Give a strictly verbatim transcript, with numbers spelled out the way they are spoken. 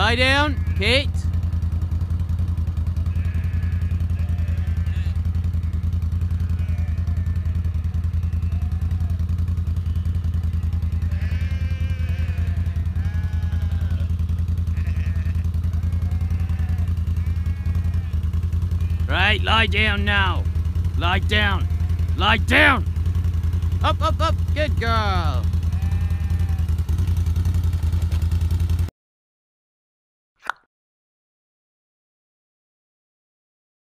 Lie down, Kate. Right, lie down now. Lie down. Lie down. Up, up, up. Good girl.